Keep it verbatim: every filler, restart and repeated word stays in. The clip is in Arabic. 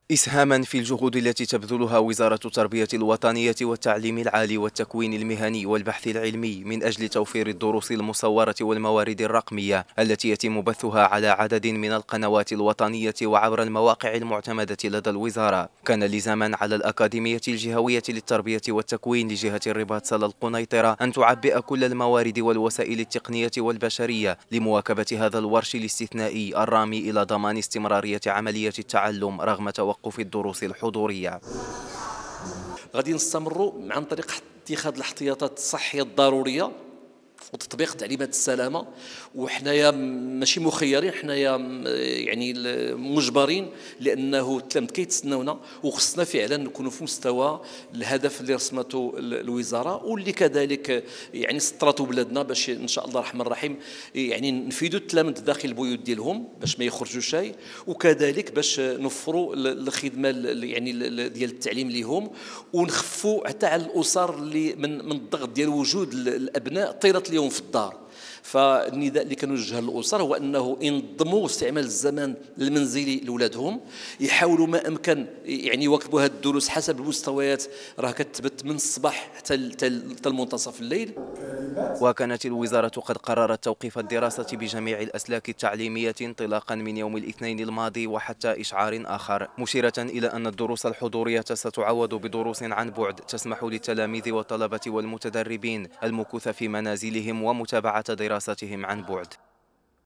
إسهاما في الجهود التي تبذلها وزارة التربية الوطنية والتعليم العالي والتكوين المهني والبحث العلمي من أجل توفير الدروس المصورة والموارد الرقمية التي يتم بثها على عدد من القنوات الوطنية وعبر المواقع المعتمدة لدى الوزارة، كان لزاما على الأكاديمية الجهوية للتربية والتكوين لجهة الرباط سلا القنيطرة أن تعبئ كل الموارد والوسائل التقنية والبشرية لمواكبة هذا الورش الاستثنائي الرامي إلى ضمان استمرارية عملية التعلم رغم توقف في الدروس الحضورية. غادي نستمروا عن طريق اتخاذ الاحتياطات الصحية الضرورية وتطبيق تعليمات السلامه، وحنايا ماشي مخيرين، حنايا يعني مجبرين، لانه التلاميذ كيتسناونا وخصنا فعلا نكونوا في مستوى الهدف اللي رسمته الوزاره واللي كذلك يعني سطرته بلادنا باش ان شاء الله الرحمن الرحيم يعني نفيدوا التلاميذ داخل البيوت ديالهم باش ما يخرجوش شيء، وكذلك باش نوفروا الخدمه يعني ديال التعليم لهم ونخفوا حتى على الاسر اللي من من الضغط ديال وجود الابناء طيله اليوم في الدار. فالنداء اللي كنوجه للاسر هو انه ينظموا استعمال الزمان المنزلي لاولادهم، يحاولوا ما امكن يعني يواكبوا هذه الدروس حسب المستويات، راه كتثبت من الصباح حتى حتى منتصف الليل. وكانت الوزارة قد قررت توقيف الدراسة بجميع الأسلاك التعليمية انطلاقا من يوم الاثنين الماضي وحتى إشعار آخر، مشيرة إلى أن الدروس الحضورية ستعوض بدروس عن بعد تسمح للتلاميذ والطلبة والمتدربين المكوث في منازلهم ومتابعة دراستهم عن بعد.